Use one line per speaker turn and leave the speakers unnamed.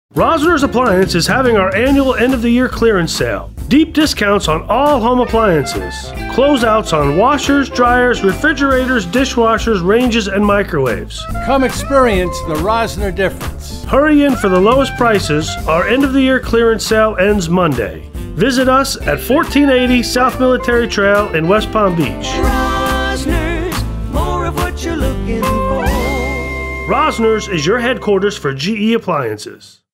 Rosners Appliance is having our annual end-of-the-year clearance sale. Deep discounts on all home appliances. Closeouts on washers, dryers, refrigerators, dishwashers, ranges, and microwaves.
Come experience the Rosner difference.
Hurry in for the lowest prices. Our end-of-the-year clearance sale ends Monday. Visit us at 1480 South Military Trail in West Palm Beach.
Rosners, more of what you're looking for.
Rosners is your headquarters for GE appliances.